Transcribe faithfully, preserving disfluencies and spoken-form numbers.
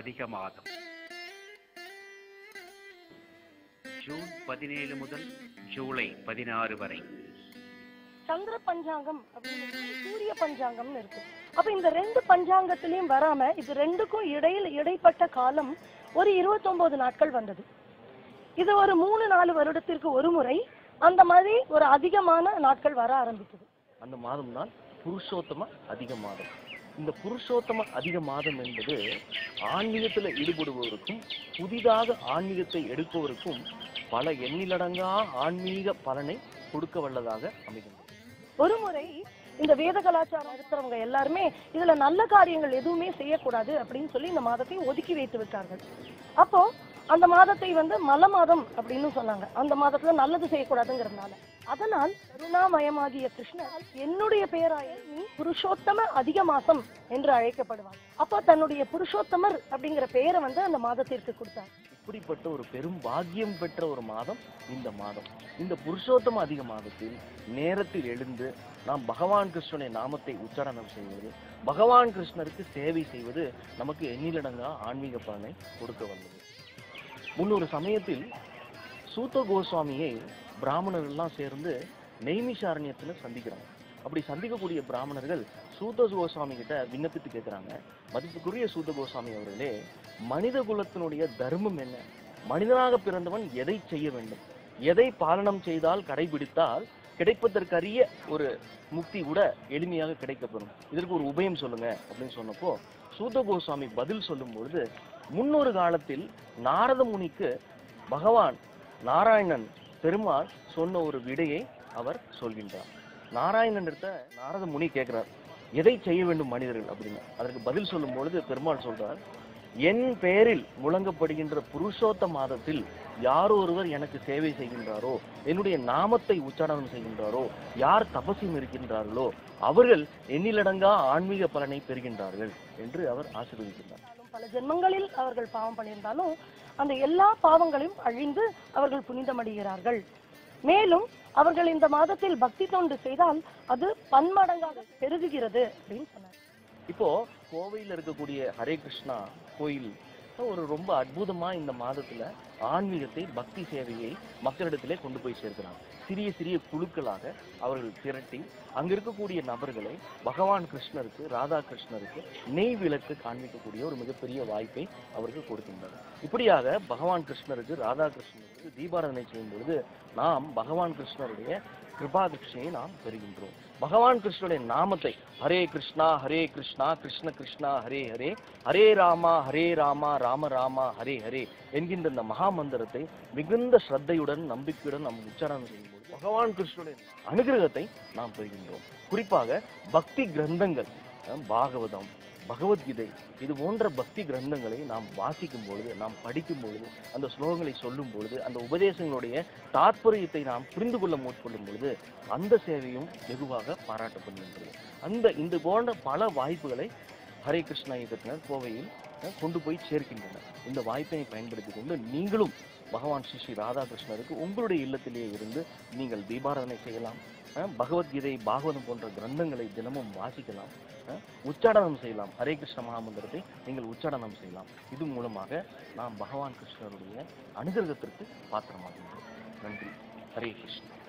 அதிக மாதம் ஜூன் பதினேழு முதல் ஜூலை பதினாறு வரை. சந்திர பஞ்சாங்கம் அப்படின்னு சூரிய பஞ்சாங்கம்னு இருக்கு. அப்ப இந்த ரெண்டு பஞ்சாங்கத்திலயும் வராம இது ரெண்டுக்கும் இடையில் இடைப்பட்ட காலம் ஒரு இருபத்தி ஒன்பது நாட்கள் வந்தது. இது ஒரு மூணு நாலு வருடத்திற்கு ஒரு முறை அந்த மாதிரி ஒரு அதிகமான நாட்கள் வர ஆரம்பிக்குது. அந்த மாதம் தான் புருஷோத்தம அதிக மாதம். இந்த புருஷோத்தம அதிக மாதம் என்பது ஆன்மீகத்தில் ஈடுபடுபவருக்கும் புதிதாக ஆன்மீகத்தை எடுப்பவருக்கும் பல எண்ணிலடங்கா ஆன்மீக பலனை கொடுக்க வல்லதாக அமைகின்றது. ஒரு முறை இந்த வேத கலாச்சாரம் இருக்கிறவங்க எல்லாருமே இதுல நல்ல காரியங்கள் எதுவுமே செய்யக்கூடாது அப்படின்னு சொல்லி இந்த மாதத்தை ஒதுக்கி வைத்து விட்டார்கள். அப்போ அந்த மாதத்தை வந்து மல மாதம் அப்படின்னு சொன்னாங்க. அந்த மாதத்துல நல்லது செய்யக்கூடாதுங்கிறதுனால. அதனால் கருணாமயமாகிய கிருஷ்ணர் என்னுடைய பெயராய நீ புருஷோத்தம அதிக மாசம் என்று அழைக்கப்படுவார். அப்போ தன்னுடைய புருஷோத்தமர் அப்படிங்கிற பெயரை வந்து அந்த மாதத்திற்கு கொடுத்தார். இப்படிப்பட்ட ஒரு பெரும் பாக்கியம் பெற்ற ஒரு மாதம் இந்த மாதம். இந்த புருஷோத்தம அதிக மாதத்தில் நேரத்தில் எழுந்து நாம் பகவான் கிருஷ்ணனுடைய நாமத்தை உச்சாரணம் செய்வது, பகவான் கிருஷ்ணருக்கு சேவை செய்வது நமக்கு எண்ணிலடங்கா ஆன்மீக பலனை கொடுக்க வந்தது. முன்னொரு சமயத்தில் சூத்த கோஸ்வாமியை பிராமணர்கள் எல்லாம் சேர்ந்து நெய்மிஷாரண்யத்துல சந்திக்கிறாங்க. அப்படி சந்திக்கக்கூடிய பிராமணர்கள் சூத்த கோஸ்வாமி கிட்ட விண்ணப்பித்து கேட்கிறாங்க, மதிப்புக்குரிய சூத்த கோஸ்வாமி அவர்களே, மனித குலத்தினுடைய தர்மம் என்ன? மனிதனாக பிறந்தவன் எதை செய்ய வேண்டும்? எதை பாலனம் செய்தால் கடைபிடித்தால் கிடைப்பதற்கரிய ஒரு முக்தி கூட எளிமையாக கிடைக்கப்படும்? இதற்கு ஒரு உபயம் சொல்லுங்க அப்படின்னு சொன்னப்போ சூத்த கோஸ்வாமி பதில் சொல்லும் பொழுது, முன்னொரு காலத்தில் நாரத முனிக்கு பகவான் நாராயணன் பெருமாள் சொன்ன ஒரு விடையை அவர் சொல்கின்றார். நாராயணன் நாரத முனி கேட்கிறார், எதை செய்ய வேண்டும் மனிதர்கள் அப்படின்னு. அதற்கு பதில் சொல்லும் பொழுது பெருமாள் சொல்றார், என் பெயரில் முழங்கப்படுகின்ற புருஷோத்த மாதத்தில் யார் ஒருவர் எனக்கு சேவை செய்கின்றாரோ, என்னுடைய நாமத்தை உச்சாரணம் செய்கின்றாரோ, யார் தபசியம் இருக்கின்றார்களோ அவர்கள் எண்ணிலடங்கா ஆன்மீக பலனை பெறுகின்றார்கள் என்று அவர் ஆசீர்வதிக்கின்றார். பல ஜென்மங்களில் அவர்கள் பாவம் பண்ணியிருந்தாலும் அந்த எல்லா பாவங்களையும் அழிந்து அவர்கள் புனிதமடைகிறார்கள். மேலும் அவர்கள் இந்த மாதத்தில் பக்தி தொண்டு செய்தால் அது பன்மடங்காக பெருகுகிறது அப்படின்னு சொன்னார். இப்போ கோவையில் இருக்கக்கூடிய ஹரே கிருஷ்ணா கோயில் ஒரு ரொம்ப அற்புதமா இந்த மாதத்துல ஆன்மீகத்தை பக்தி சேவையை மக்களிடத்திலே கொண்டு போய் சேர்க்கிறாங்க. சிறிய சிறிய குழுக்களாக அவர்கள் திரட்டி அங்க இருக்கக்கூடிய நபர்களை பகவான் கிருஷ்ணருக்கு, ராதா கிருஷ்ணருக்கு நெய் விளக்கு காண்பிக்கக்கூடிய ஒரு மிகப்பெரிய வாய்ப்பை அவருக்கு கொடுக்கின்றனர். இப்படியாக பகவான் கிருஷ்ணருக்கு, ராதா கிருஷ்ணருக்கு தீபாராதனை செய்யும் பொழுது நாம் பகவான் கிருஷ்ணருடைய கிருபாதிஷையை நாம் பெறுகின்றோம். பகவான் கிருஷ்ணனுடைய நாமத்தை ஹரே கிருஷ்ணா ஹரே கிருஷ்ணா கிருஷ்ண கிருஷ்ணா ஹரே ஹரே ஹரே ராமா ஹரே ராமா ராம ராமா ஹரே ஹரே என்கின்ற இந்த மகா மந்திரத்தை மிகுந்த ஸ்ரத்தையுடன் நம்பிக்கையுடன் நாம் உச்சாரணம் செய்யும்போது பகவான் கிருஷ்ணனுடைய அனுகிரகத்தை நாம் பெறுகின்றோம். குறிப்பாக பக்தி கிரந்தங்கள், பாகவதம், பகவத்கீதை, இது போன்ற பக்தி கிரந்தங்களை நாம் வாசிக்கும் பொழுது, நாம் படிக்கும் பொழுது, அந்த ஸ்லோகங்களை சொல்லும் பொழுது, அந்த உபதேசங்களுடைய தாற்பயத்தை நாம் புரிந்து கொள்ள முற்படும் பொழுது அந்த சேவையும் வெகுவாக பாராட்டப்படுகின்றது. அந்த இந்த போன்ற பல வாய்ப்புகளை ஹரே கிருஷ்ணா இயக்கத்தினர் கோவையில் கொண்டு போய் சேர்க்கின்றனர். இந்த வாய்ப்பை பயன்படுத்தி கொண்டு நீங்களும் பகவான் ஸ்ரீ ஸ்ரீ ராதாகிருஷ்ணருக்கு உங்களுடைய இல்லத்திலேயே இருந்து நீங்கள் தீபாராதனை செய்யலாம். பகவத்கீதை, பாகவதம் போன்ற கிரந்தங்களை தினமும் வாசிக்கலாம், உச்சாடனம் செய்யலாம். ஹரே கிருஷ்ண மகாமந்திரத்தை நீங்கள் உச்சாடனம் செய்யலாம். இது மூலமாக நாம் பகவான் கிருஷ்ணருடைய அனுகிரகத்திற்கு பாத்திரமாகின்றோம். நன்றி. ஹரே கிருஷ்ணா.